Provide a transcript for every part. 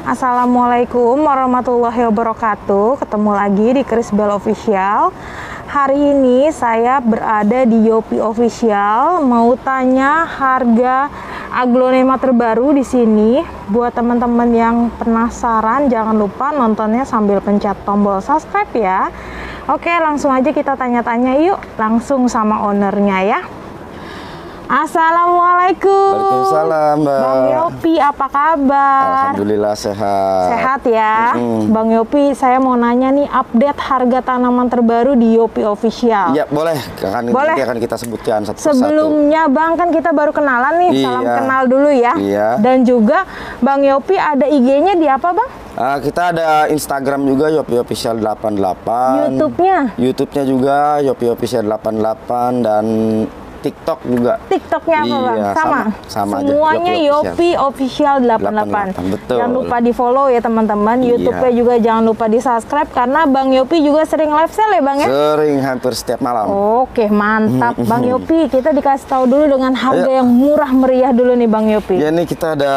Assalamualaikum warahmatullahi wabarakatuh. Ketemu lagi di Chris Bell Official. Hari ini saya berada di Yopi Official, mau tanya harga aglonema terbaru di sini. Buat teman-teman yang penasaran, jangan lupa nontonnya sambil pencet tombol subscribe ya. Oke, langsung aja kita tanya-tanya yuk, langsung sama ownernya ya. Assalamualaikum. Waalaikumsalam, Mbak. Bang Yopi, apa kabar? Alhamdulillah sehat. Sehat ya. Bang Yopi, saya mau nanya nih update harga tanaman terbaru di Yopi Official. Iya, boleh. Nanti akan kita sebutkan satu-satu. Sebelumnya Bang, kan kita baru kenalan nih. Iya. Salam kenal dulu ya. Iya. Dan juga Bang Yopi ada IG-nya di apa, Bang? Kita ada Instagram juga, Yopi Official 88. YouTube-nya juga Yopi Official 88 dan TikTok juga. TikToknya apa, Bang? Iya, sama semuanya aja. Yopi Official 88. Betul. Jangan lupa di follow ya teman-teman. Iya. YouTube-nya juga jangan lupa di subscribe karena Bang Yopi juga sering live sale ya, Bang ya? Sering, hampir setiap malam. Oke, mantap. Bang Yopi, kita dikasih tahu dulu dengan harga yang murah meriah dulu nih, Bang Yopi. Ya, ini kita ada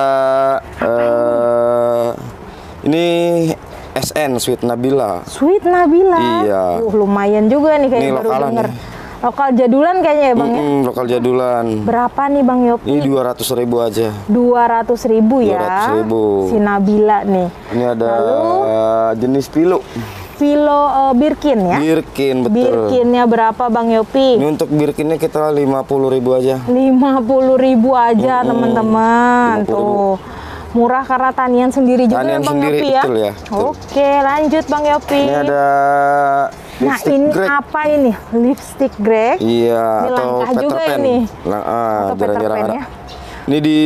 ini SN Sweet Nabila. Sweet Nabila. Iya. Lumayan juga nih kayaknya, ini baru denger. nih. Lokal jadulan kayaknya ya, Bang ya? Lokal jadulan. Berapa nih, Bang Yopi? Ini 200.000 aja. 200.000 ya. 200.000. Si Nabila nih. Ini ada jenis pilu. Filo Birkin ya? Birkin, betul. Birkinnya berapa, Bang Yopi? Ini untuk Birkinnya kita 50.000 aja. 50.000 aja, teman-teman. Tuh. Murah karena tanian sendiri juga ya, Bang sendiri, Yopi ya? betul ya. Betul. Oke, lanjut Bang Yopi. Ini ada lipstick ini grey. apa ini? Lipstick grey? Iya, ini atau langkah Peter juga Pan. ini. Atau Jarang-jarang ada. ya. Ini di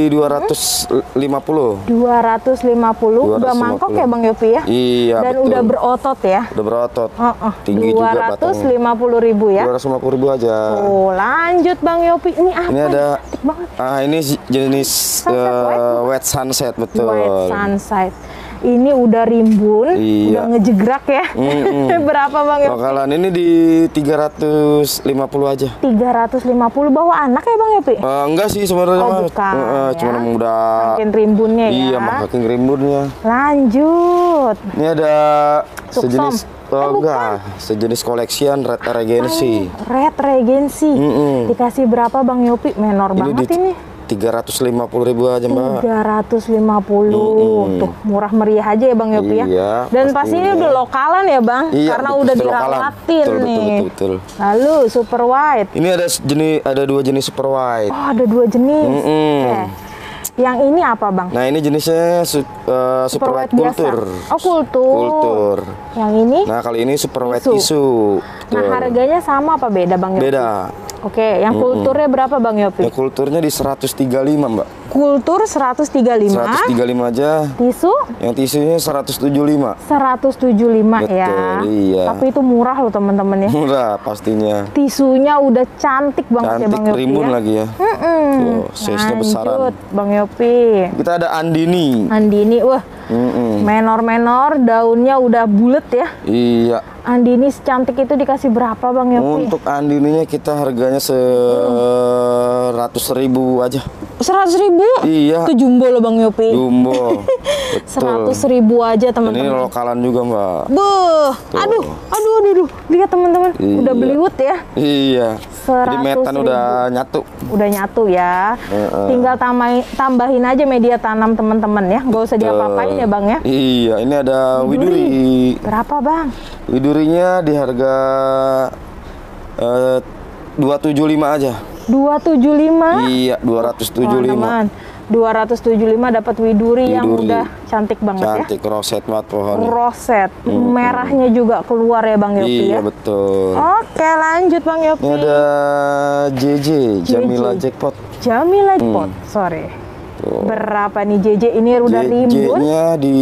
250. 250. Udah mangkok ya, Bang Yopi ya? Iya, dan betul. udah berotot ya? Udah berotot. Tinggi juga batangnya. 250.000 ya? 250.000 aja. Oh, lanjut Bang Yopi. Ini apa? Ini ada cantik banget. ini jenis White Sunset, betul. White Sunset. Ini udah rimbun, iya. udah ngejegrak ya. Berapa, Bang Yopi? Bakalan ini di 350 aja. 350 bawa anak ya, Bang Yopi? Enggak sih sebenarnya. Bukan. Cuma udah makin rimbunnya ya. Iya, makin rimbunnya. Lanjut. Ini ada sejenis sejenis koleksian Red Regency. Red Regency. Dikasih berapa, Bang Yopi? Menor banget ini. 350.000 aja, Mbak. 350. Tuh, murah meriah aja ya, Bang Yopi ya. Iya, dan pasti ini udah lokalan ya, Bang? Iya, karena udah dirawatin nih. Betul. Lalu Super White. Ini ada dua jenis Super White. Oh, ada dua jenis. Yang ini apa, Bang? Nah, ini jenisnya Super White Kultur. Oh, kultur. Yang ini? Nah, kali ini Super White Tisu. Nah, harganya sama apa beda, Bang Yopi? Beda. Oke, yang kulturnya berapa, Bang Yopi? Yang kulturnya di 135, Mbak. Kultur 135. 135 aja. Tisu? Yang tisunya 175. 175 ya. Iya. Tapi itu murah loh, teman-teman ya. Murah pastinya. Tisunya udah cantik banget ya, Bang Yopi. Rimbun ya? lagi ya. Tuh, size-nya besaran. Bang Yopi. Kita ada Andini. Wah. Menor-menor, daunnya udah bulet ya. Iya. Andini secantik itu dikasih berapa, Bang Yopi? Untuk Andininya kita harganya 100.000 aja. 100.000? Iya. Itu jumbo loh, Bang Yopi. Jumbo. 100.000 aja, teman-teman. Ini lokalan juga, Mbak. Aduh. Lihat, teman-teman. Iya. Udah beliwut ya. Iya. Jadi metan udah nyatu. Udah nyatu ya. Tinggal tambahin aja media tanam, teman-teman ya. Nggak usah diapa-apain ya, Bang ya. Iya, ini ada widuri. Berapa, Bang? Widurinya di harga 275 aja. 275? Iya, 275. 275 dapat widuri yang udah cantik banget ya. Cantik, roset banget pohonnya. Roset. Merahnya juga keluar ya, Bang Yopi ya. Iya, betul. Oke, lanjut, Bang Yopi. Ini ada JJ, Jamila Jackpot. Jamila Jackpot, sorry. Berapa nih JJ? Ini udah rimbun? JJ-nya di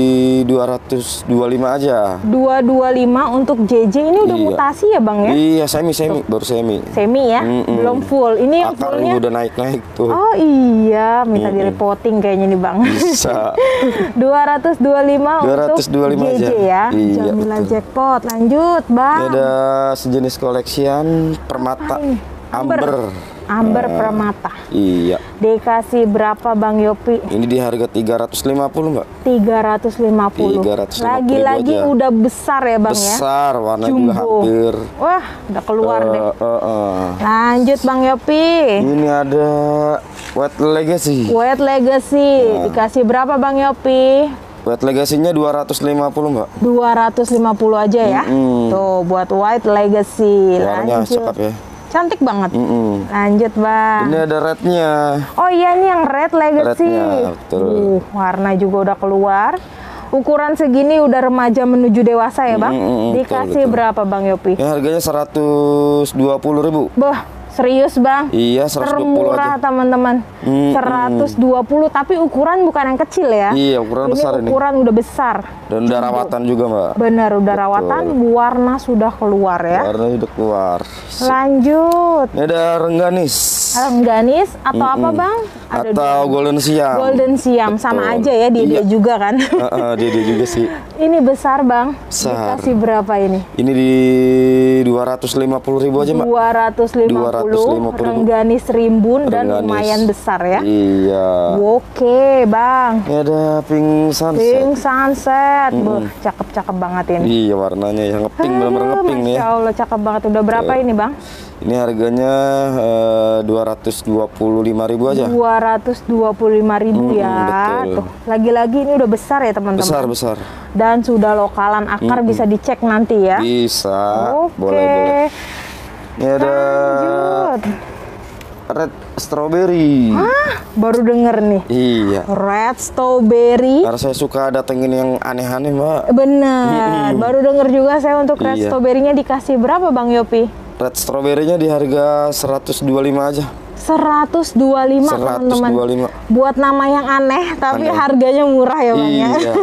225 aja. 225 untuk JJ ini udah mutasi ya, Bang ya? Iya, baru semi. Semi ya? Belum full. Ini yang akarnya fullnya udah naik-naik tuh. Oh iya, minta di-reporting kayaknya nih, Bang. Bisa. 225 untuk 225 JJ aja. ya. Iya, Jamila betul. Jackpot. Lanjut, Bang. Ini ada sejenis koleksian permata Amber. Amber Permata. Iya. Dikasih berapa Bang Yopi? Ini di harga 350 Mbak. 350. 350 Lagi-lagi udah besar ya Bang ya? Besar, warna Jumbo. juga hampir. Wah, udah keluar deh. Lanjut Bang Yopi. Ini ada White Legacy. White Legacy. Dikasih berapa Bang Yopi? White Legacy-nya 250 Mbak. 250 aja ya. Tuh buat White Legacy. Warnanya Lanjut. cakep ya. Cantik banget. Lanjut Bang. Ini ada red-nya. Oh iya, ini yang Red Legacy. Red-nya, betul. Warna juga udah keluar. Ukuran segini udah remaja menuju dewasa ya Bang. Dikasih betul. berapa Bang Yopi? Ya, harganya 120.000. Bah, serius Bang? Iya, 120 termurah aja. teman-teman. 120, tapi ukuran bukan yang kecil ya. Iya, ukuran besar ini. Ukuran udah besar. Dan udah rawatan juga Mbak. Benar, udah rawatan, warna sudah keluar ya. Warnanya udah keluar. Lanjut. Ini ada Rengganis. Rengganis atau apa Bang? Ada Atau Golden Siam. Golden Siam, sama aja ya, dia juga kan. Dia juga sih. Ini besar Bang. Besar. Dikasih berapa ini? Ini di 250.000 aja Mbak. 250. Rengganis rimbun dan Rengganis. lumayan besar ya. Iya. Oke Bang. Ini ada Pink Sunset. Pink Sunset. Cakep-cakep banget ini. Iya, warnanya yang ngepink, benar-benar ngepink nih ya. Masya Allah, cakep banget. Udah berapa ini Bang? Ini harganya 225.000 aja. 225.000 ya. betul. Tuh, lagi-lagi ini udah besar ya teman-teman. Besar. Dan sudah lokalan akar, bisa dicek nanti ya. Bisa. Oke. Boleh. Ini ada Lanjut. Red Strawberry. Baru denger nih. Iya. Red Strawberry. Karena saya suka datengin yang aneh-aneh Mbak. Bener. Baru denger juga saya untuk Red Iya. Strawberry-nya dikasih berapa Bang Yopi? Red Strawberry-nya di harga 125 aja. 125 teman-teman. 125. Buat nama yang aneh tapi Aneh. harganya murah ya Bang ya. Iya.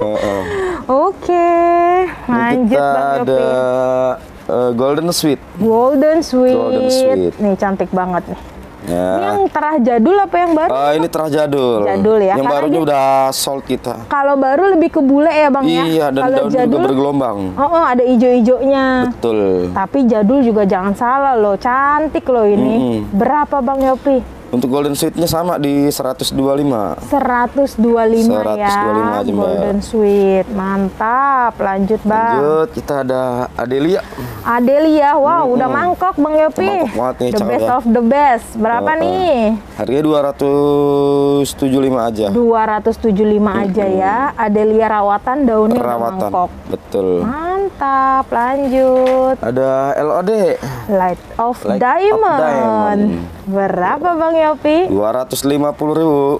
Oke, lanjut Kita Bang ada Yopi. Golden Sweet. Golden Sweet. Golden Sweet. Nih cantik banget nih. Ini Ya. yang terah jadul apa yang baru? Ini terah jadul. Jadul ya, Yang karena barunya dia- udah sold kita. Kalau baru lebih ke bule ya Bang ya. Iya, dan Kalau daun juga bergelombang. ada ijo-ijonya. Betul. Tapi jadul juga jangan salah loh, cantik loh ini. Berapa Bang Yopi? Untuk Golden Sweet-nya sama di 125. 125 ya. 125 aja, Mbak. Golden Sweet, mantap. Lanjut Bang. Lanjut, kita ada Adelia. Adelia, wow, udah mangkok Bang Yopi. Mangkok banget nih, The cakep best ya. of the best. Berapa nih? Harganya 275 aja. 275 aja ya. Adelia rawatan, daunnya udah Perawatan. mangkok. Betul. Mantap, lanjut. Ada LOD. Light of Light of Diamond. Diamond. Berapa Bang Yopi? 250.000.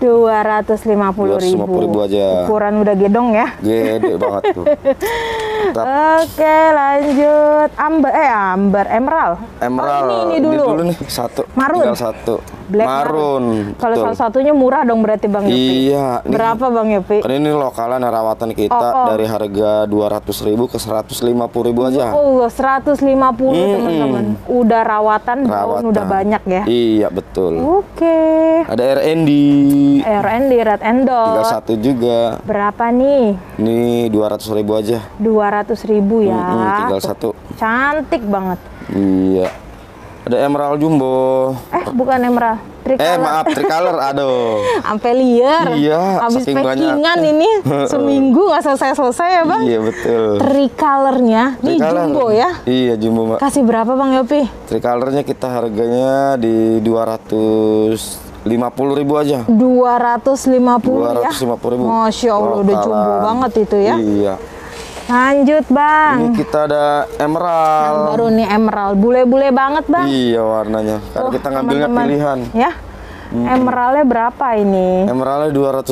250.000 aja. Ukuran udah gedong ya. Gede banget tuh. Mantap. Oke, lanjut. Amber, Emerald. Emerald. Oh, ini dulu. nih, satu. Marun. Tinggal satu. Black Marun. Kalau Betul. salah satunya murah dong berarti Bang Yopi. Iya. Nih, Berapa Bang Yopi? kan ini lokalan rawatan kita dari harga 200.000 ke 150.000 aja. Oh, 150 teman-teman. Udah rawatan, daun udah banyak ya. Iya, betul. Oke. Ada RND. RND Red Endor. Tinggal satu juga. Berapa nih? Ini 200.000 aja. 200.000 ya. Tinggal Tuh. satu. Cantik banget. Iya. Ada Emerald Jumbo. Bukan Emerald. Tricolor. Maaf, tricolor. Aduh. Ampelier. Iya, Habis saking packingan banyak. ini seminggu nggak selesai-selesai ya Bang? Iya, betul. Tricolornya, ini Tricolor. jumbo ya? Iya, jumbo, Mbak. Kasih berapa Bang Yopi? Tricolornya kita harganya di 250.000 aja. 250 ya? 250.000. Masya Allah, udah jumbo Lokalan. banget itu ya. Iya. Lanjut Bang. Ini kita ada Emerald. Baru nih Emerald, bule-bule banget Bang. Iya, warnanya. Karena kita ngambilnya teman-teman. pilihan. Ya. Emeraldnya berapa ini? Emeraldnya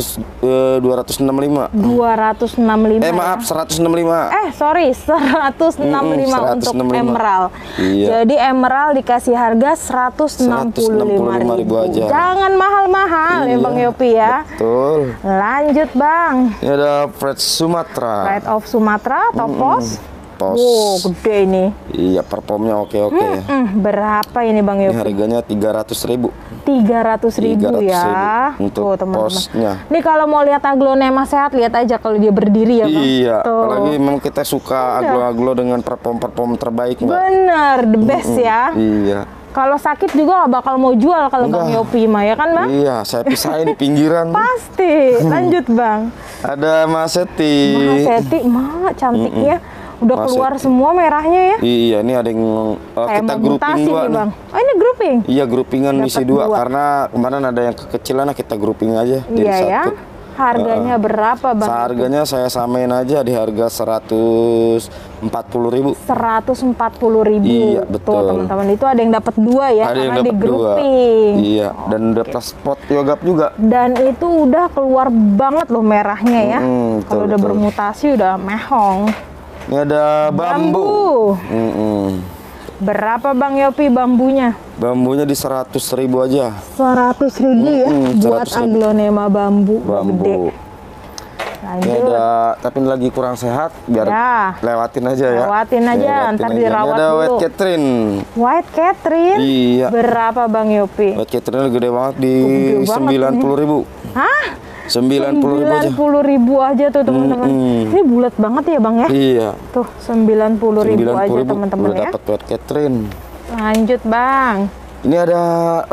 265. 265. Maaf, 165. Sorry, 165 untuk 165. Emerald. Iya. Jadi Emerald dikasih harga 165.000 aja. Jangan mahal-mahal ya Iya, Bang Yopi ya. Betul. Lanjut Bang. Ini ada Fred Sumatra. Pride of Sumatra, topos. Pos. Wow, gede ini. Iya, performnya oke-oke ya. Berapa ini Bang Ini Yopi? harganya 300.000. 300.000 ya. 300.000 untuk Tuh, teman-teman. posnya. Ini kalau mau lihat aglonema sehat, lihat aja kalau dia berdiri ya Bang. Iya, Tuh. apalagi memang kita suka aglo-aglo dengan perform terbaik, Mbak. Bener, the best ya. Iya. Kalau sakit juga nggak bakal mau jual kalau Bang Yopi mah, ya kan Bang? Iya, saya pisahin di pinggiran. Pasti. Lanjut Bang. Ada Maseti. Maseti, cantiknya. Udah keluar semua merahnya ya? Iya, ini ada yang kita grouping dua nih. Bang. Oh, ini grouping? Iya, groupingan isi dua. Karena kemarin ada yang kekecilan, kita grouping aja jadi iya satu. Ya? Harganya berapa Bang? Harganya saya samain aja di harga 140.000. 140.000. Iya, betul. Tuh teman-teman, itu ada yang dapat dua ya, ada karena di grouping. Iya, dan udah plus spot yogap juga. Dan itu udah keluar banget loh merahnya ya. Kalau udah bermutasi udah mehong. Ini ada bambu. Berapa Bang Yopi bambunya? Bambunya di 100.000 aja. 100.000 ya? Buat aglonema bambu. Gede. Lanjut. Ini ada, tapi ini lagi kurang sehat, biar lewatin aja ya. Lewatin aja, ntar dirawat ada dulu. White Catherine. White Catherine? Iya. Berapa Bang Yopi? White Catherine gede banget di 90.000. Hah? 90.000 aja. 90.000 aja tuh teman-teman. Ini bulat banget ya Bang ya? Iya. Tuh 90.000 aja teman-teman ya. Dapat White Catherine. Lanjut Bang. Ini ada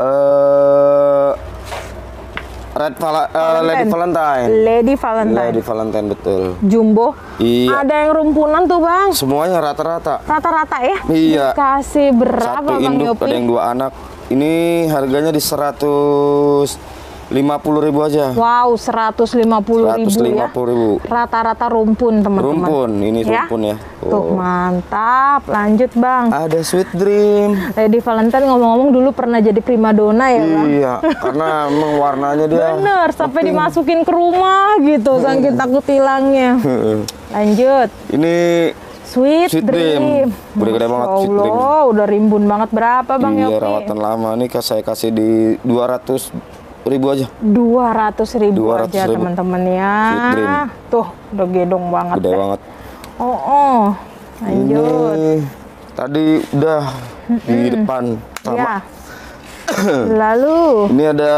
Lady Valentine. Lady Valentine. Lady Valentine betul. Jumbo. Iya. Ada yang rumpunan tuh Bang. Semuanya rata-rata. Rata-rata ya? Iya. Kasih berapa Satu Bang induk, Yopi? ada yang 2 anak. Ini harganya di 150.000 aja. Wow, 150.000 ya. Rata-rata rumpun teman-teman. Rumpun, ini rumpun ya. Tuh mantap. Lanjut Bang. Ada Sweet Dream. Lady Valentine ngomong-ngomong dulu pernah jadi primadona ya Bang? Iya, karena emang warnanya dia. Bener, sampai dimasukin ke rumah gitu, saking takut hilangnya. Lanjut. Ini Sweet Dream. Udah gede banget Sweet Dream. Udah rimbun banget. Berapa Bang Yopi? Iya, rawatan lama. Ini saya kasih di 200.000 aja. 200.000 aja teman-teman ya. Tuh, udah gedong banget. Gede banget. Lanjut. Ini tadi udah di depan sama. Ya. Lalu. Ini ada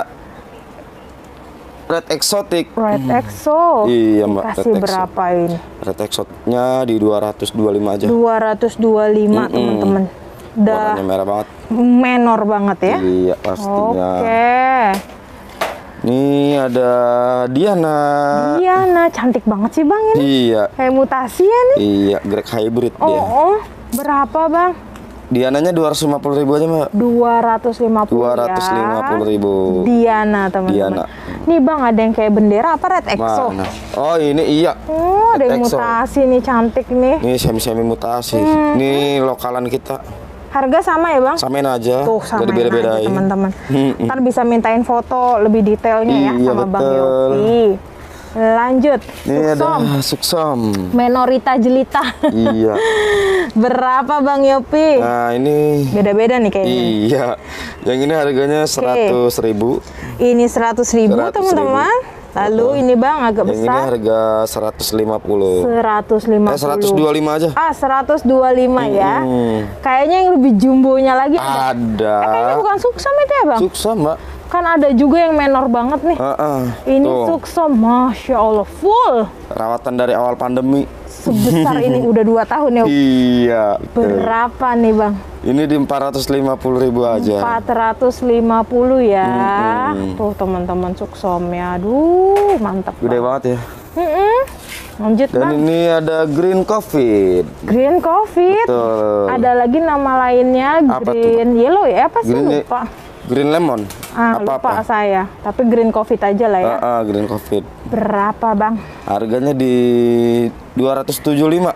Red Exotic. Red Exo. Iya Mbak. Kasih berapa ini? Red Exotic-nya di 225 aja. 225 teman-teman. Warnanya merah banget. Menor banget ya. Iya pastinya. Oke. Ini ada Diana. Diana cantik banget sih Bang ini. Iya. Kayak mutasi ya nih. Iya, Greg Hybrid dia. Berapa Bang? Diananya 250.000 aja Mbak. 250 250.000. Diana teman-teman. Diana. Nih Bang, ada yang kayak bendera apa Red Exo? Mana? Oh ini iya. Ada yang mutasi nih, cantik nih. Ini semi-semi mutasi. Ini lokalan kita. Harga sama ya Bang? Samain aja. Tuh samain beda-bedain aja teman-teman. Ntar bisa mintain foto lebih detailnya ya sama betul. Bang Yopi. Lanjut. Ini ada Suksom. Menorita jelita. Iya. Berapa Bang Yopi? Nah ini beda-beda nih kayaknya. Iya. Yang ini harganya 100.000. Ini 100.000 teman-teman. Lalu ini Bang agak besar. Yang ini harga 150. 125 aja. 125 ya. Kayaknya yang lebih jumbonya lagi ada. Kayaknya bukan Suksom itu ya Bang? Suksom Mbak. Kan ada juga yang menor banget nih. Ini Suksom, Masya Allah, full. Rawatan dari awal pandemi. Sebesar ini udah 2 tahun ya. Iya. Berapa nih Bang? Ini di 450.000 aja. 450 ya. Tuh teman-teman Suksomnya. Aduh, mantap. Gede banget ya. Lanjut Dan Bang. ini ada Green Coffee. Green Coffee. Ada lagi nama lainnya Green Yellow ya? Apa sih lupa? Green Lemon. Lupa saya. Tapi Green Coffee aja lah ya. Green Coffee. Berapa Bang? Harganya di 275.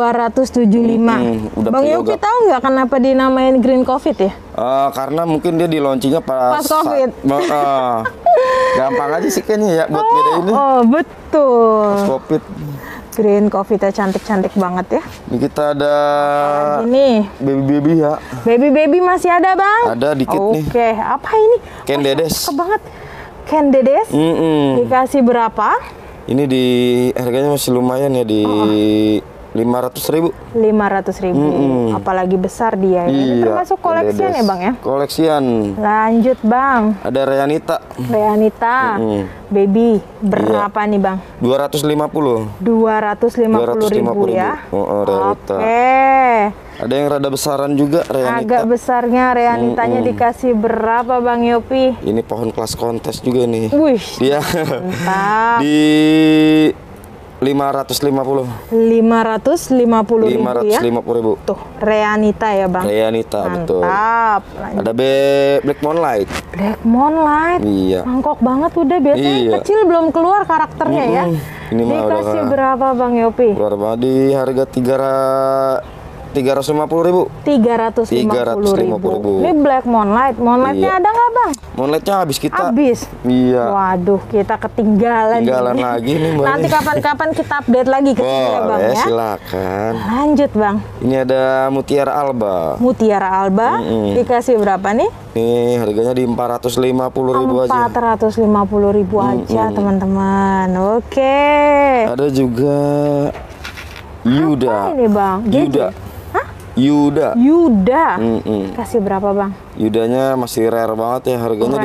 275. Bang Yopi tahu nggak kenapa dinamain Green Coffee ya? Karena mungkin dia di launchingnya pas Covid. Gampang aja sih kayaknya ya buat beda ini. Betul. Pas Covid. Green Coffee cantik-cantik banget ya. Ini kita ada ini baby ya. Baby masih ada Bang? Ada dikit nih. Oke, apa ini? Ken Dedes. Cakep banget. Ken Dedes. Dikasih berapa? Ini di harganya masih lumayan ya di 500.000. 500.000. Apalagi besar dia. Ini termasuk koleksian ya Bang ya? Koleksian. Lanjut Bang. Ada Reanita. Baby. Berapa nih Bang? 250. 250.000 ya. Reanita. Oke. Ada yang rada besaran juga, Reanita. Agak besarnya Reanitanya dikasih berapa Bang Yopi? Ini pohon kelas kontes juga nih. Wih, Dia mantap. di 550. 550.000 ya. 550.000. Tuh, Reanita ya Bang. Reanita, betul. Mantap. Ada Black Moonlight. Black Moonlight. Iya. Mangkok banget udah, biasanya Iya. kecil belum keluar karakternya ya. Ini mah udah Dikasih berapa Bang Yopi? keluar banget di harga 350.000. 350.000. Ini Black Moonlight. Moonlightnya Iya. ada nggak Bang? Moonlightnya habis kita. Habis. Iya. Waduh, kita ketinggalan. Tinggalan ini. lagi nih, Mbak. Nanti kapan-kapan kita update lagi ke sini ya Bang Boleh, ya. silakan. Lanjut Bang. Ini ada Mutiara Alba. Mutiara Alba dikasih berapa nih? Ini harganya di 450.000 aja. 450.000 aja teman-teman. Oke. Ada juga Yuda. Apa ini Bang? Yuda. Hah? Yuda. Yuda. Mm-mm. Kasih berapa Bang? Yudanya masih rare banget ya, harganya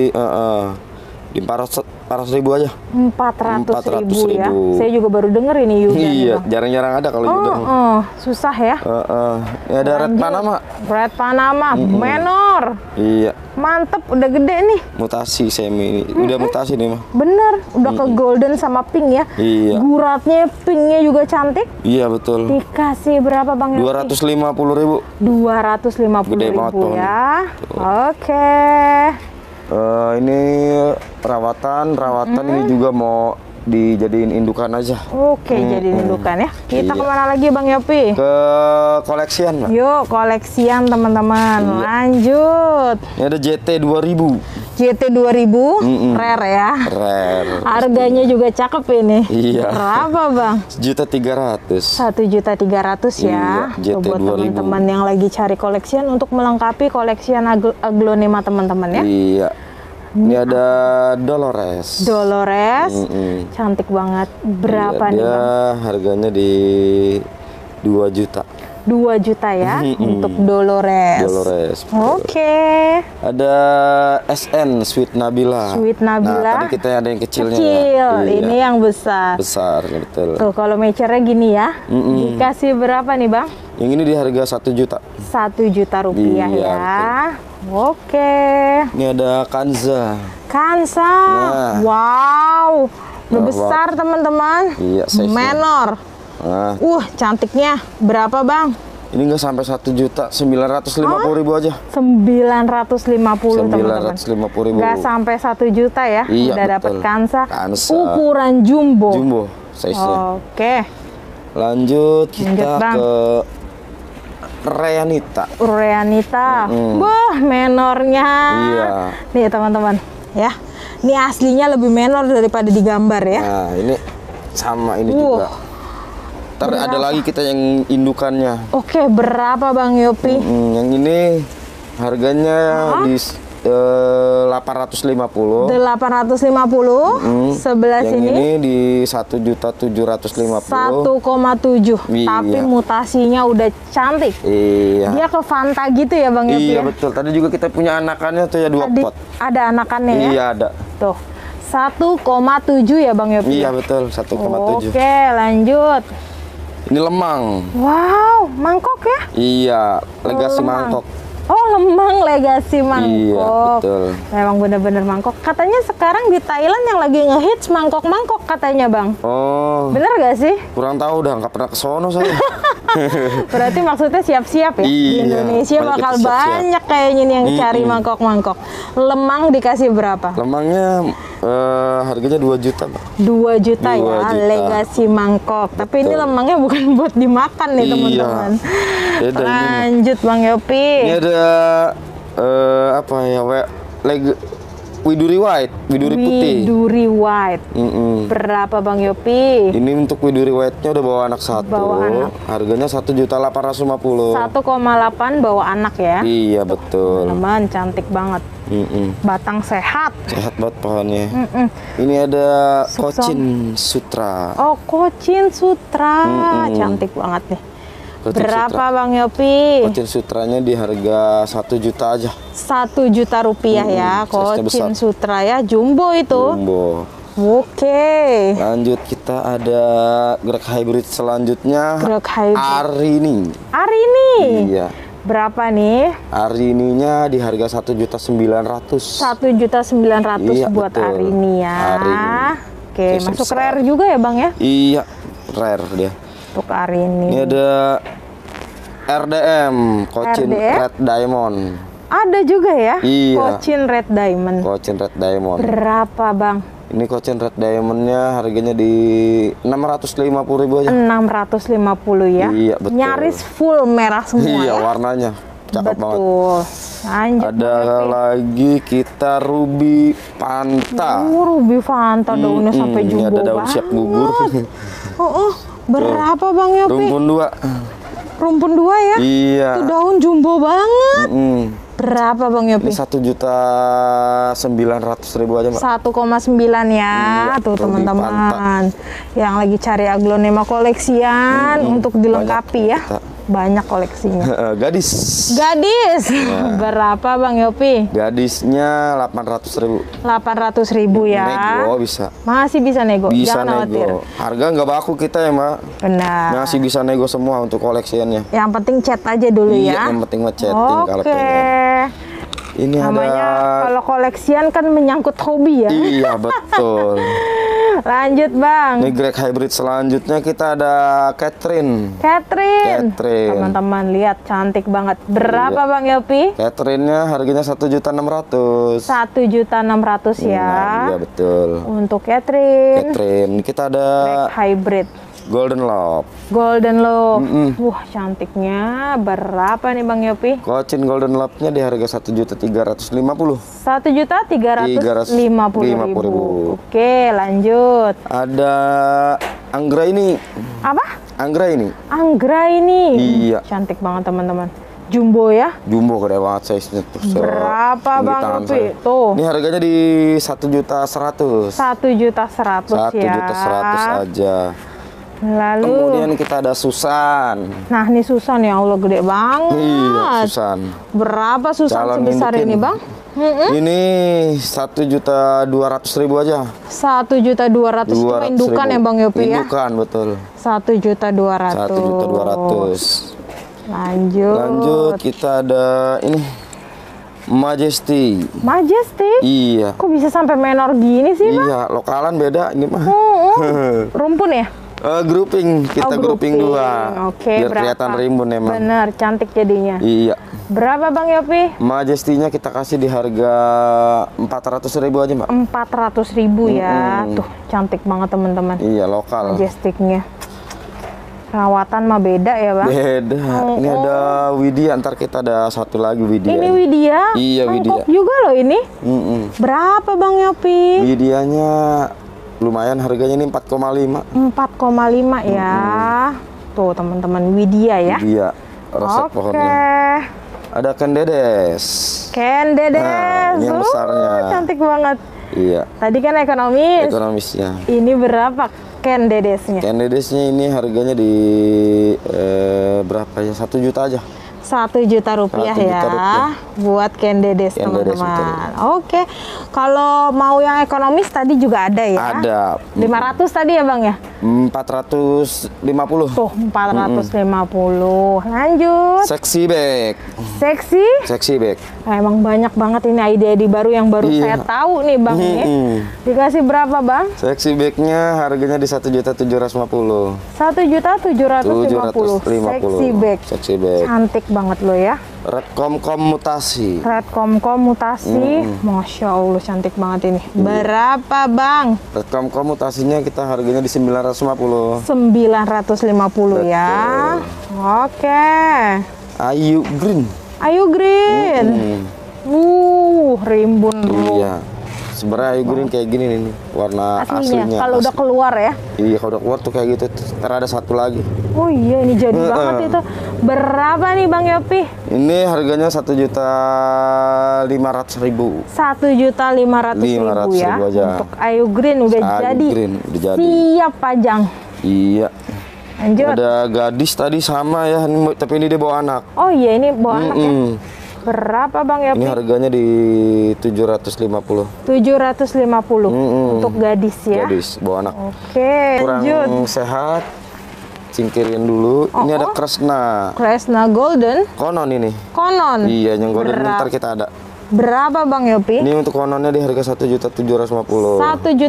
di 400.000 aja. 400.000 ya. Saya juga baru denger ini Yuda. Iya, Bang. jarang-jarang ada kalau Yuda. Susah ya. Ini ada Red Panama. Red Panama, menor. Iya, Mantep, udah gede nih. mutasi semi. Udah mutasi nih mah. Bener, udah ke golden sama pink ya. Iya. Guratnya, pinknya juga cantik. Iya betul. Dikasih berapa Bang Yopi? 250.000. 250.000 Gede banget pohonnya. ya. Oke. Ini rawatan ini juga mau dijadiin indukan aja. Oke, jadi indukan ya. Kita Iya. kemana lagi Bang Yopi? Ke koleksian, Mbak. Yuk, koleksian teman-teman. Lanjut. Ini ada JT 2000. JT 2000, rare ya. Rare. Harganya juga cakep ini. Iya. Berapa Bang? 1.300.000. 1.300.000 ya. Iya, Tuh, buat JT 2000. teman-teman yang lagi cari koleksian untuk melengkapi koleksian aglonema teman-teman ya. Iya. Ini ada Dolores. Dolores, cantik banget. Berapa Iya, nih dia Bang? harganya di 2 juta. 2 juta ya untuk Dolores. Dolores. Oke. Ada SN Sweet Nabila. Sweet Nah, Nabila. tadi kita ada yang kecilnya. Kecil, Ya. ini Iya. yang besar. Besar, betul. Tuh, kalau mecernya gini ya. Dikasih berapa nih Bang? Yang ini di harga 1 juta. 1 juta rupiah Iya, ya. Oke. Ini ada Kanza. Kansa. Nah. Wow. Udah Wah, besar teman-teman. Iya, size-nya. Menor. Nah, Cantiknya. Berapa Bang? ini nggak sampai 1 juta, 950.000 aja. 950 teman-teman. 950.000. Nggak sampai 1 juta ya. Iya, Udah dapat betul. Kansa. Kansa. Ukuran jumbo. Jumbo size-nya. Oke. Lanjut kita Bang. ke Reanita. Reanita. Wah, menornya. Iya. Nih teman-teman, ya. Ini aslinya lebih menor daripada di gambar ya. Nah, ini sama ini juga. Ntar ada lagi kita yang indukannya. Oke, berapa Bang Yopi? Yang ini harganya di 850. 850. Sebelah Yang sini ini di 1.750.000. 1,7. Iya. Tapi mutasinya udah cantik. Iya. Dia ke Fanta gitu ya Bang Yopi? Iya ya? betul. Tadi juga kita punya anakannya tuh ya 2 Tadi pot. ada anakannya ya? Iya ada. Tuh. 1,7 ya Bang Yopi? Iya betul 1,7. Oke, lanjut. Ini lemang. Wow, mangkok ya? Iya, legasi Lemang. mangkok. Oh, lemang legasi mangkok. Iya, betul. Memang bener-bener mangkok. Katanya sekarang di Thailand yang lagi ngehits mangkok-mangkok katanya, Bang. Oh, Bener gak sih? kurang tahu dah, nggak pernah ke sono saya. Berarti maksudnya siap-siap ya? Di Iya, Indonesia banyak bakal kita siap-siap. banyak kayaknya nih yang cari mangkok-mangkok. Lemang dikasih berapa? Lemangnya harganya 2 juta, Mbak. 2 juta 2 ya, juta. legasi mangkok. Tapi ini lemangnya bukan buat dimakan nih Iya. teman-teman. Beda ini. Lanjut Bang Yopi. Ini ada apa ya? Widuri white, widuri putih. Widuri white. Berapa Bang Yopi? Ini untuk widuri white-nya udah bawa anak satu. Bawa anak. Harganya 1.850.000. 1,8 bawa anak ya. Iya betul. Teman cantik banget. Batang sehat. Sehat banget pohonnya. Ini ada Cochin Sutra. Oh, Cochin Sutra. Cantik banget nih. Cochin Berapa Sutra. Bang Yopi? Cochin Sutranya di harga 1 juta aja. 1 juta rupiah ya. size-nya Cochin besar. Sutra ya, jumbo itu. Jumbo. Oke. Lanjut kita ada grek hybrid selanjutnya. Grek hybrid. Arini. Arini. Iya. Berapa nih? Arininya di harga 1.900.000. 1.900.000 Iya, buat betul. Arini ya. Arini. Oke, Case masuk besar. rare juga ya Bang ya? Iya, rare dia. Untuk Arini. Ini ada RDM, Cochin RDM? Red Diamond. Ada juga ya? Iya. Cochin Red Diamond. Cochin Red Diamond. Berapa Bang? Ini Cochin Red Diamondnya harganya di 650.000 aja. 650 ya? Iya, betul. Nyaris full merah semua Iya, ya? warnanya cakep banget. Betul. Lanjut. Ada Bang Yopi. lagi kita Ruby Panta. Ruby Fanta daunnya sampai Ini jumbo ada daun banget. siap gugur. Berapa Bang Yopi? Rumpun 2. Rumpun 2 ya? Iya. Itu daun jumbo banget. Mm. Berapa Bang Ini Yopi? 1.900.000 aja, Mbak. 1,9 ya. Iya, Tuh Ruby teman-teman yang lagi cari aglonema koleksian untuk dilengkapi ya. Banyak koleksinya. Gadis. Gadis. Berapa Bang Yopi? Gadisnya 800.000. 800.000 ya. Nego bisa. Masih bisa nego. Bisa Jangan khawatir. nego. Harga nggak baku kita ya, Mbak. Benar. Masih bisa nego semua untuk koleksiannya. Yang penting chat aja dulu Iya, ya. yang penting chatting kalau Oke. pengen. Ini Namanya ada. kalau koleksian kan menyangkut hobi ya. Iya, betul. Lanjut Bang. Ini grek hybrid selanjutnya kita ada Catherine. Catherine. Catherine. Teman-teman lihat cantik banget. Berapa Iya. Bang Yopi? Catherine-nya harganya 1.600.000. 1.600.000 ya. Nah, iya betul. Untuk Catherine. Catherine. Kita ada Black Hybrid. Golden Love. Golden Love. Wah, cantiknya. Berapa nih Bang Yopi? Cochin Golden Love-nya di harga 1.350.000. 1.350.000. Oke, lanjut. Ada Anggra ini. Apa? Anggra ini. Anggra ini. Iya. Cantik banget teman-teman. Jumbo ya. Jumbo gede banget size-nya tuh. Berapa Bang Yopi? Yopi? Tuh. Ini harganya di 1.100.000. 1.100.000 ya. 1.100.000 aja. Lalu. Kemudian kita ada Susan. Nah, ini Susan ya Allah gede banget. Iya, Susan. Berapa Susan Calon sebesar indukin. ini Bang? Ini 1.200.000 aja. 1.200.000 itu indukan ya Bang Yopi ya? Indukan, betul. 1.200.000. 1.200.000. Lanjut. Kita ada ini Majesty. Majesty. Iya. Kok bisa sampai menor gini sih Bang? Iya, lokalan beda ini mah. Rumpun ya? Grouping, kita grouping dua. Oke, biar berapa? kelihatan rimbun emang. Bener, cantik jadinya. Iya. Berapa Bang Yopi? Majesty-nya kita kasih di harga 400.000 aja, Mbak. 400.000 ya. Tuh, cantik banget teman-teman. Iya, lokal. Majestiknya. Perawatan mah beda ya Bang? Beda. Ini ada Widya, ntar kita ada satu lagi Widya. Ini Widya? Iya, Mangkok Widya. juga loh ini. Berapa Bang Yopi? Widyanya lumayan harganya ini 4,5. 4,5 ya. Tuh teman-teman, Widya ya. Widya, resep pohonnya. Ada Ken Dedes. Ken Dedes. Nah, ini yang besarnya. Cantik banget. Iya. Tadi kan ekonomis. Ekonomisnya. Ini berapa Ken Dedesnya? Ken Dedesnya ini harganya di berapa ya? 1 juta aja. 1 juta rupiah 1 juta ya rupiah. buat Ken Dedes Ken Dedes, teman-teman. Oke, kalau mau yang ekonomis tadi juga ada ya? Ada. 500 tadi ya Bang ya? 450. Tuh 450. Lanjut. Sexy bag. Seksi. Sexy bag. Emang banyak banget ini ide-ide baru yang baru Iya. saya tahu nih Bang ya. Dikasih berapa Bang? Sexy bagnya harganya di 1.750.000. 1.750.000. Seksi bag. Sexy bag. Cantik banget loh ya. Red Comcom mutasi. Red Comcom mutasi. Masya Allah cantik banget ini. Berapa Bang? Red Comcom mutasinya kita harganya di 950. 950 ya. Oke. Ayu Green. Ayu Green. Rimbun bro. Iya. Sebenarnya Ayu Green kayak gini nih warna aslinya. Kalau udah keluar ya. Iya, kalau udah keluar tuh kayak gitu. Ntar ada satu lagi. Oh iya, ini jadi banget itu. Berapa nih Bang Yopi? Ini harganya 1.500.000. 1.500.000 ya. aja. Untuk Ayu Green udah Ayu jadi. Green udah jadi. Siap pajang. Iya. Lanjut. Ada gadis tadi sama ya, tapi ini dia bawa anak. Oh iya, ini bawa anak ya. Berapa Bang Yopi? Ini harganya di 750. 750 untuk gadis ya. Gadis, bawa anak. Oke, Kurang lanjut. sehat. Singkirin dulu. Ini ada Kresna. Kresna Golden. Konon ini. Konon. Iya, yang golden ntar kita ada. Berapa Bang Yopi? Ini untuk kononnya di harga 1.750.000.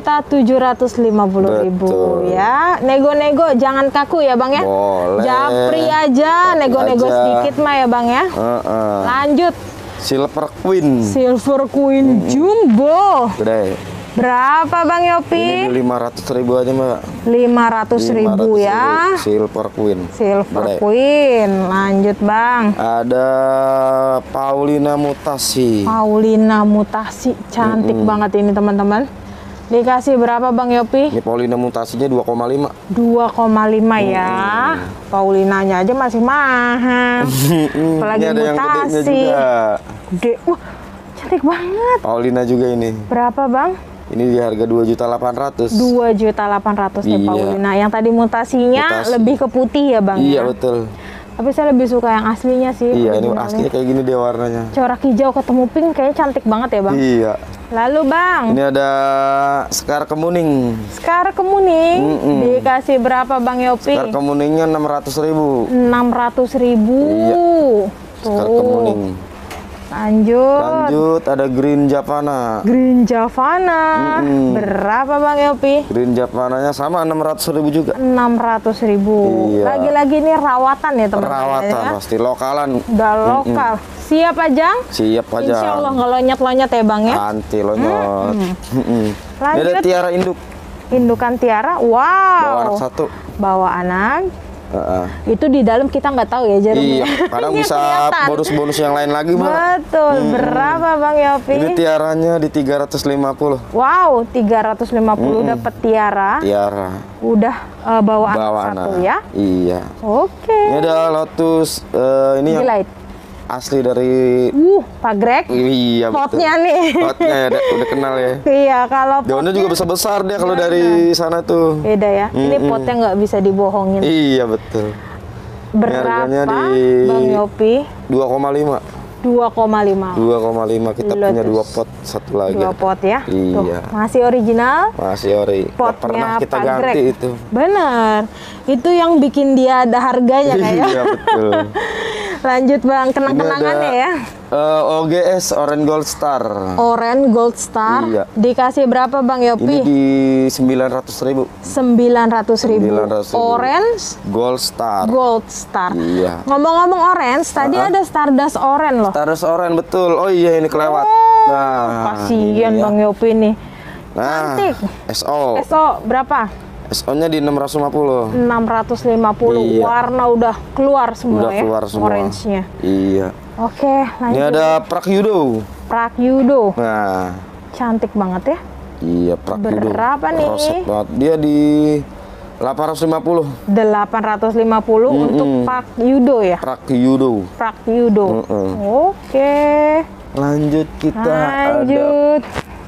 1.750.000 ya. Nego-nego jangan kaku ya Bang ya. Boleh. Japri aja, nego-nego sedikit mah ya Bang ya. Lanjut. Silver Queen. Silver Queen Jumbo. Gede. Berapa Bang Yopi? Ini 500.000 aja Mbak. 500.000 ya. Silver Queen. Silver Gede. Queen. Lanjut Bang. Ada Paulina Mutasi. Paulina Mutasi. Cantik banget ini teman-teman. Dikasih berapa Bang Yopi? Ini Paulina Mutasinya 2,5. 2,5 ya. Paulinanya aja masih mahal. Apalagi ini ada mutasi. yang gedenya juga. Gede. Wah, cantik banget. Paulina juga ini. Berapa Bang? Ini di harga 2.800.000. 2.800.000 nih Iya. Paulina. Yang tadi mutasinya Mutasi. lebih ke putih ya Bang Iya ya? betul. Tapi saya lebih suka yang aslinya sih. Iya ini originalnya. aslinya kayak gini dia warnanya. Corak hijau ketemu pink kayaknya cantik banget ya Bang. Iya. Lalu Bang, Ini ada Sekar Kemuning. Sekar Kemuning dikasih berapa Bang Yopi? Sekar Kemuningnya 600.000. 600.000. Iya. Sekar Kemuning. Lanjut. Ada Green Javana. Green Javana. Berapa Bang Yopi? Green Javananya sama 600.000 juga. 600.000. Iya. Lagi-lagi ini rawatan ya teman-teman Perawatan ya. pasti lokalan. Udah lokal. Siap Ajang? Siap aja. Insya Allah nggak lonyet-lonyet ya Bang ya. Anti lonyot. Ini ada Lanjut. Tiara induk. Indukan Tiara. Wow. Bawa anak satu. Bawa anak. Itu di dalam kita nggak tahu ya jarumnya. Iya, kadang Ini bisa kelihatan. bonus-bonus yang lain lagi Mbak. Betul. Berapa Bang Yopi? Ini tiaranya di 350. Wow, 350 dapat tiara. Tiara. Udah bawa anak satu ya. Iya. Oke. Ini ada Lotus ini yang Delight. asli dari Pak Greg. iya Potnya betul. nih. Potnya ya, udah kenal ya. Iya, kalau Daunnya juga besar-besar dia kalau Benar. dari sana tuh. beda ya. Ini potnya nggak bisa dibohongin. Iya betul. Berapa harganya di Bang Yopi? 2,5. 2,5. 2,5 kita Lotus. punya 2 pot, satu lagi. 2 pot ya. Tuh, Iya. masih original. Masih ori. Nggak Potnya pernah kita Pak ganti Greg. itu. Bener. Itu yang bikin dia ada harganya kayak. Iya betul. Lanjut Bang, Ini kenang-kenangannya ada ya. OGS Orange Gold Star. Orange Gold Star. Iya. Dikasih berapa Bang Yopi? Ini di 900.000. 900.000. 900.000. Orange Gold Star. Gold Star. Iya. Ngomong-ngomong orange, tadi ada Stardust Orange loh. Stardust Orange betul. Oh iya ini kelewat. Kasihan ini ya. Bang Yopi nih. Nah, Cantik. SO. SO berapa? SO-nya di 650. 650. Iya. Warna udah keluar semua Udah ya. keluar semua. Orange-nya. Iya. Oke, Ini lanjut. ada Prakyudo. Prakyudo. Nah, Cantik banget ya. iya Prakyudo. Berapa nih? Rosek banget. Dia di 850. 850 untuk Prakyudo ya. Prakyudo. Prakyudo. Oke. Lanjut kita ada Lanjut.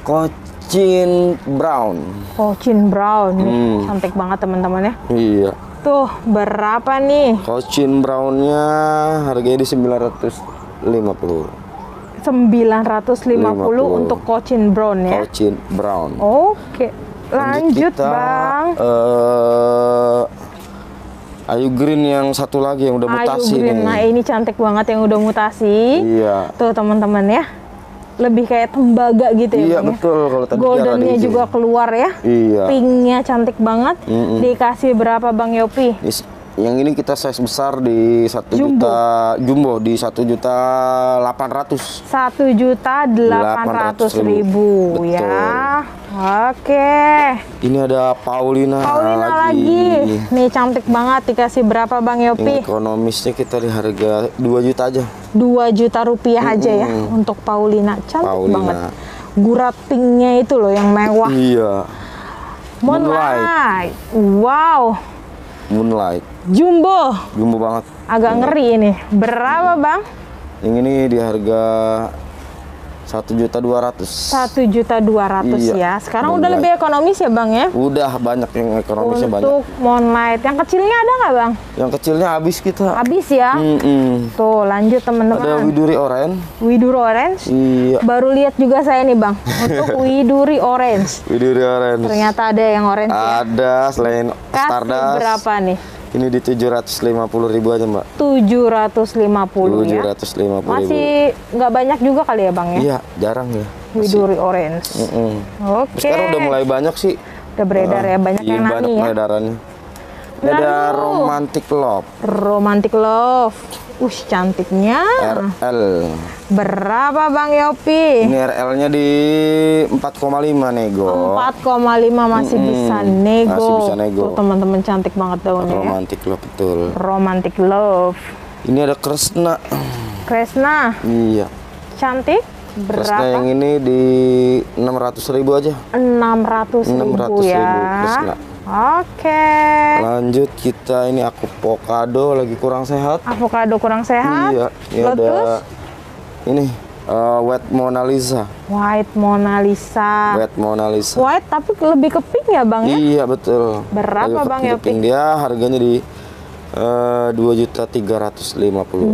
Cochin Brown. Cochin Brown nih. Cantik banget teman-teman ya. Iya. Tuh, berapa nih? Cochin Brownnya harganya di 950. 950 untuk Cochin Brown ya. Cochin Brown. Oke. Lanjut, kita, Bang. Ayu Green yang satu lagi yang udah Ayu mutasi Green. nih. Nah, ini cantik banget yang udah mutasi. Iya. Tuh, teman-teman ya. Lebih kayak tembaga gitu ya. Iya Bang, ya? betul kalau tadi Goldennya Tiara juga keluar ya. Iya. Pinknya cantik banget. Dikasih berapa Bang Yopi? Yang ini kita size besar di 1 Jumbo. juta jumbo di 1.800.000. 1.800.000 Betul. ya. Oke. Ini ada Paulina, Paulina lagi. Nih cantik banget, dikasih berapa Bang Yang Yopi? ekonomisnya kita di harga 2 juta aja. 2 juta rupiah aja ya untuk Paulina. Cantik Paulina. banget. Gurat pinknya itu loh yang mewah. Iya. Moonlight. Wow. Moonlight. Jumbo. Jumbo banget. Agak ngeri ini. Berapa Bang? Yang ini di harga 1.200.000. 1.200.000 Iya, ya. Sekarang udah Moonlight. lebih ekonomis ya Bang ya? Udah banyak yang ekonomisnya banyak. Untuk Moonlight. Yang kecilnya ada nggak Bang? Yang kecilnya habis kita. Habis ya? Tuh lanjut teman-teman. Ada Widuri Orange. Widuri Orange? Iya. Baru lihat juga saya nih Bang. Untuk Widuri Orange. Widuri Orange. Ternyata ada yang orange ya? Ada selain Kasih Stardust. berapa nih? Ini di 750.000 aja Mbak. 750 ya? 750.000. Masih nggak banyak juga kali ya Bang ya? Iya, jarang ya. Widuri Orange. Oke. Sekarang udah mulai banyak sih. Udah beredar ya, banyak Iya, yang banyak nani ya? peredarannya. Ini ada Romantic Love. Romantic Love. Cantiknya. RL. Berapa Bang Yopi? Ini RL-nya di 4,5 nego. 4,5 masih bisa nego. Masih bisa nego. Tuh teman-teman cantik banget daunnya ya. Romantic Love betul. Romantic Love. Ini ada Kresna. Kresna. Iya. Cantik. Kresna Berapa? yang ini di 600.000 aja. 600.000 ya. Kresna. Oke. Lanjut kita ini avocado lagi kurang sehat. Avocado kurang sehat. Iya. Ini Lotus. ada ini White Mona Lisa. White Mona Lisa. White Mona Lisa. White tapi lebih ke pink ya Bang ya? Iya betul. Berapa, Bang Yopi? Yopi? Dia harganya di 2.350.000.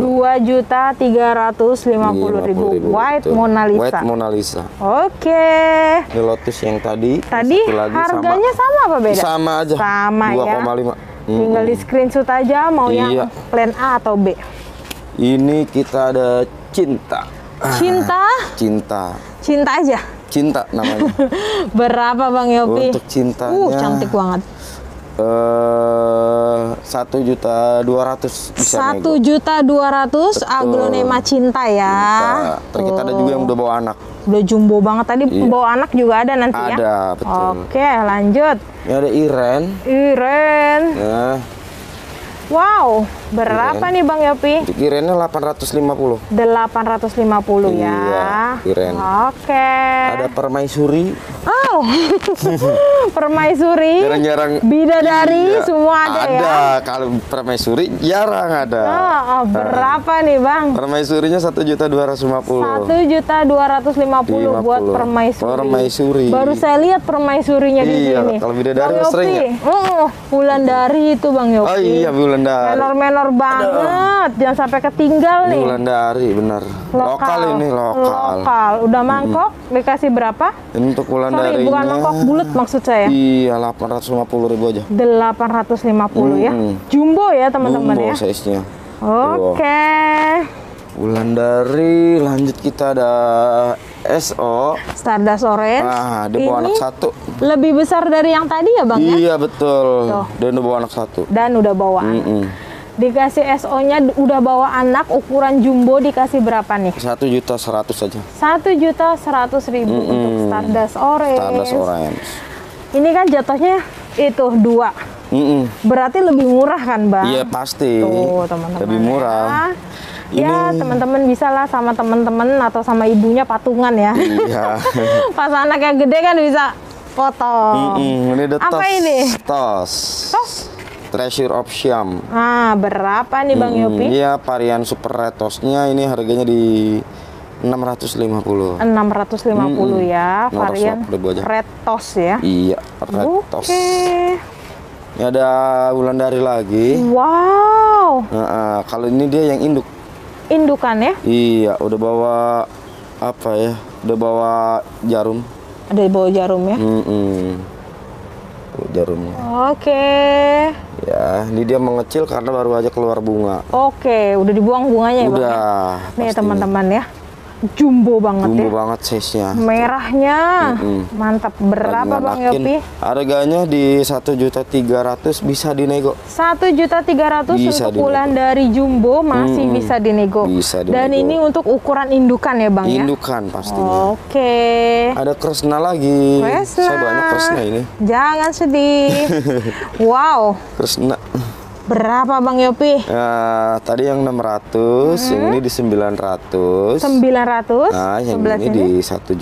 2.350.000. White betul. Mona Lisa. White Mona Lisa. Oke. Ini Lotus yang tadi. Tadi satu lagi harganya sama apa beda? Sama aja. Sama ya. 2,5. Tinggal di screenshot aja mau Iya. yang plan A atau B. Ini kita ada Cinta. Cinta? Cinta. Cinta aja. Cinta namanya. Berapa Bang Yopi? Untuk cintanya. Cantik banget. 1.200.000 bisa nego. 1.200.000 aglonema cinta ya. Cinta. Kita ada juga yang udah bawa anak. Udah jumbo banget tadi. Iya. Bawa anak juga ada nanti ya. Ada, betul. Oke, lanjut. Ini ada Iren. Iren. Ya, Wow, berapa nih Bang Yopi? untuk Irennya 850. 850 ya. Iya, Iren. Oke. Ada Permaisuri. Oh, Permaisuri. Jarang-jarang. Bidadari Iya, semua ada ya. Kalau Permaisuri jarang ada. Berapa nih Bang? Permaisurinya 1.250.000. 1.250.000 buat permaisuri. Permaisuri. Baru saya lihat permaisurinya di Iya, sini. kalau bidadari Bang sering Yopi. Wulandari itu Bang Yopi. Oh iya, Wulandari. Menor-menor banget. Jangan sampai ketinggal nih. Wulandari benar. Lokal ini lokal. Udah mangkok dikasih berapa? Ini untuk Sorry, Wulandarinya. bukan mangkok bulat maksud saya. Iya, 850.000 aja. 850 ya. Jumbo ya teman-teman ya. Jumbo size-nya. Oke. Wulandari, lanjut kita ada SO. Stardust Orange. Nah, dia bawa anak satu. Lebih besar dari yang tadi ya Bang ya? Iya betul. Tuh. Dia udah bawa anak satu. Dan udah bawa anak. Dikasih SO-nya udah bawa anak ukuran jumbo dikasih berapa nih? 1.100.000 aja. 1.100.000 untuk Stardust Orange. Stardust Orange. Ini kan jatuhnya itu 2. Berarti lebih murah kan Bang? Iya pasti. Tuh teman-teman. Lebih murah. Ya teman-teman bisa lah sama teman-teman atau sama ibunya patungan ya. Iya. Pas anak yang gede kan bisa potong. Ini ada Apa tos. ini? Tos. Treasure of Siam. Berapa nih Bang Yopi? Iya, varian super red tosnya ini harganya di 650. 650 ya, varian 650 aja. red toast ya. Iya, red tos. Oke. Ini ada Wulandari lagi. Wow. Nah, kalau ini dia yang induk. Indukan ya? Iya, udah bawa apa ya? Udah bawa jarum. Ada di bawah jarum ya? Tuh, jarumnya. Oke. Ya, ini dia mengecil karena baru aja keluar bunga. Oke, udah dibuang bunganya ya Bang? Udah. Nih pastinya. teman-teman ya. Jumbo banget Jumbo ya. banget size-nya. Merahnya. Mantap. Berapa Lagi Bang nganakin. Yopi? Harganya di 1.300.000 bisa dinego. 1.300.000 Bisa untuk dinego. Wulandari jumbo masih bisa dinego. Bisa dinego. Dan ini untuk ukuran indukan ya Bang ya? Indukan pastinya. Oke. Ada Kresna lagi. Kresna. Saya banyak Kresna ini. Jangan sedih. Wow. Kresna. Berapa Bang Yopi? Nah, tadi yang 600, yang ini di 900. 900. Nah, yang Sebelah ini sini. di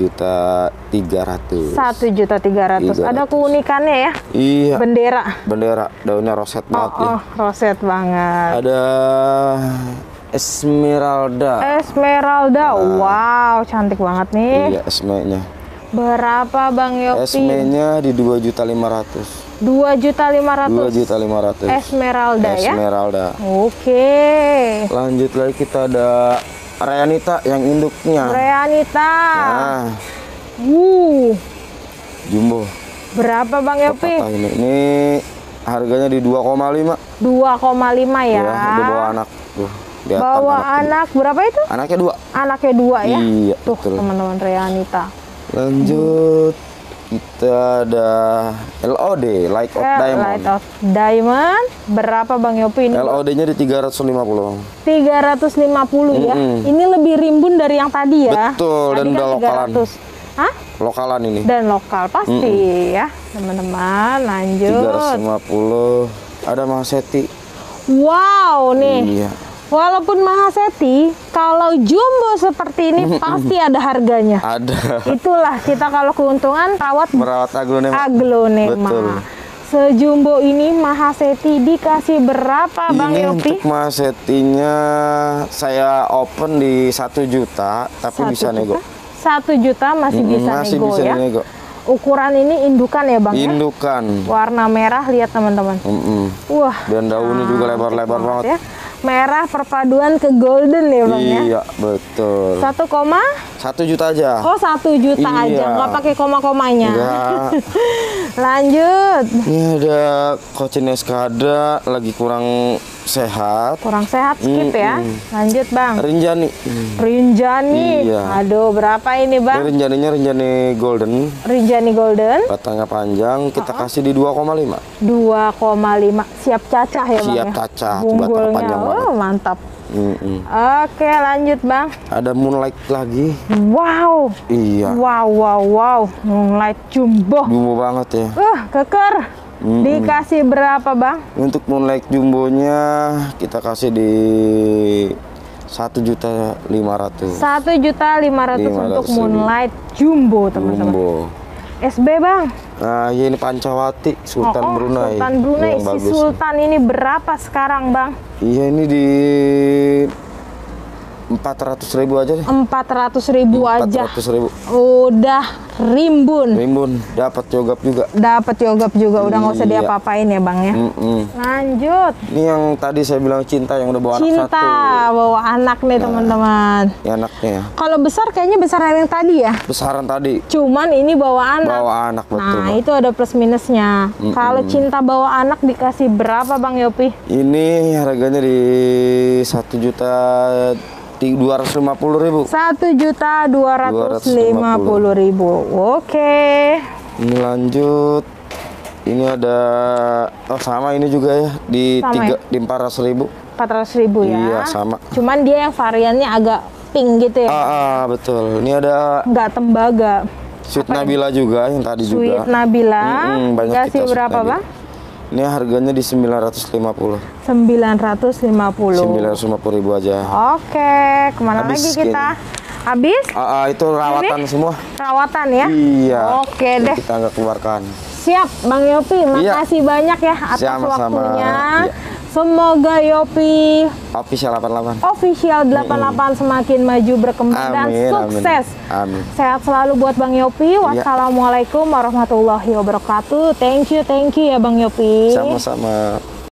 1.300.000. 1.300.000. Ada keunikannya ya? Iya. Bendera. Bendera, daunnya roset banget ya. Roset banget. Ada Esmeralda. Esmeralda. Wow, cantik banget nih. Iya, esme-nya. Berapa Bang Yopi? Esme-nya di 2.500.000. 2.500.000. 2.500.000. Esmeralda ya. Esmeralda. Oke. Lanjut lagi kita ada Reanita yang induknya. Reanita. Nah, jumbo. Berapa Bang Yopi? Ini harganya di 2,5. 2,5 ya. Iya, di bawah anak tuh. Bawa anak berapa itu? Anaknya 2. Anaknya 2 ya. Iya, tuh betul. teman-teman Reanita. Lanjut kita ada LOD, Light of Diamond. Light of Diamond. Berapa Bang Yopi ini? LOD-nya di 350. 350 ya. Ini lebih rimbun dari yang tadi ya. Betul, dan tadi udah lokalan. Hah? Lokalan ini. Dan lokal pasti ya, teman-teman. Lanjut. 350. Ada Mahaseti. Wow nih. Iya. Walaupun Mahaseti, kalau jumbo seperti ini pasti ada harganya. Ada. Itulah kita kalau keuntungan merawat aglonema. Betul. Sejumbo ini Mahaseti dikasih berapa Bang Yopi? Untuk Mahasetinya saya open di 1 juta, tapi 1 bisa nego. 1 juta masih bisa masih nego bisa ya. nego. Ukuran ini indukan ya Bang? Indukan. Warna merah, lihat teman-teman. Wah. Dan daunnya juga lebar-lebar banget. Ya. Merah perpaduan ke golden ya Bang ya? Iya, betul. 1 juta aja. Oh, 1 juta aja, nggak pakai koma-komanya. Enggak. Lanjut. Ini ada Cochin Escada lagi kurang sehat. Kurang sehat, skip ya. Lanjut Bang. Rinjani. Rinjani. Iya. Aduh, berapa ini Bang? Ini Rinjaninya Rinjani Golden. Rinjani Golden. Batangnya panjang, kita kasih di 2,5. 2,5. Siap cacah ya Bang? Siap ya? cacah. Bunggulnya, panjang banget. Mantap. Oke, lanjut Bang. Ada Moonlight lagi. Wow. Iya. Wow. Moonlight jumbo. Jumbo banget ya. Keker. Dikasih berapa Bang? Untuk Moonlight jumbonya kita kasih di 1.500.000. 1.500.000 untuk Moonlight jumbo teman-teman. Jumbo. SB Bang. Nah, ya ini Pancawati Sultan Brunei. Sultan Brunei. Si bagus. Sultan ini berapa sekarang Bang? Iya, ini di 400.000 aja deh. 400.000 aja. 400.000. Udah rimbun. Dapat jogap juga. Dapat jogap juga. Udah nggak usah diapa-apain ya Bang ya. Lanjut. Ini yang tadi saya bilang cinta yang udah bawa anak satu. Cinta bawa anak nih teman-teman. Ini anaknya. Kalau besar kayaknya besaran yang tadi ya. Besaran tadi. Cuman ini bawa anak. Bawa anak betul. Nah itu ada plus minusnya. Kalau cinta bawa anak dikasih berapa Bang Yopi? Ini harganya di 1.250.000. 1.250.000. Oke. Ini lanjut. Ini ada sama ini juga ya di sama 400.000. 400.000 ya. Iya, sama. Cuman dia yang variannya agak pink gitu ya. Betul. Ini ada nggak tembaga. Sweet Nabila juga yang tadi juga. Sweet Nabila. Dikasih berapa Bang? Ini harganya di 950. 950 aja. Oke, kemana Habis lagi kita? Habis? Itu rawatan Ini? semua. Rawatan ya? Iya. Oke deh. Kita nggak keluarkan. Siap, Bang Yopi. Makasih banyak ya atas waktunya. Iya. Semoga Yopi Official 88 semakin maju berkembang dan sukses. Amin. Sehat selalu buat Bang Yopi. Wassalamualaikum warahmatullahi wabarakatuh. Thank you ya Bang Yopi. Sama-sama.